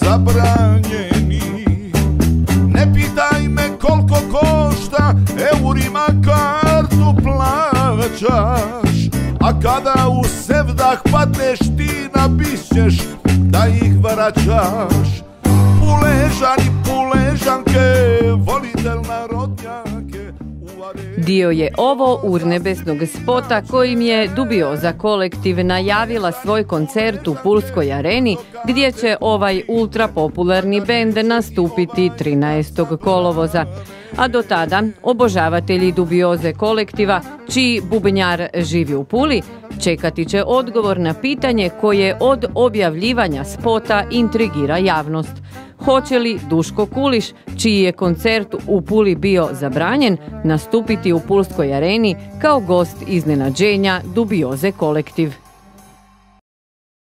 zabranjeni. Ne pitaj me koliko košta, eurima kartu plaćaš, a kada u sevdah padneš ti nabisćeš da ih vraćaš. Puležani, puležanke, volite narodnjake. Dio je ovo urnebesnog spota kojim je Dubioza kolektiv najavila svoj koncert u Pulskoj areni, gdje će ovaj ultrapopularni bend nastupiti 13. kolovoza. A do tada obožavatelji Dubioze kolektiva, čiji bubnjar živi u Puli, čekati će odgovor na pitanje koje od objavljivanja spota intrigira javnost. Hoće li Duško Kuliš, čiji je koncert u Puli bio zabranjen, nastupiti u Pulskoj areni kao gost iznenađenja Dubioze kolektiv?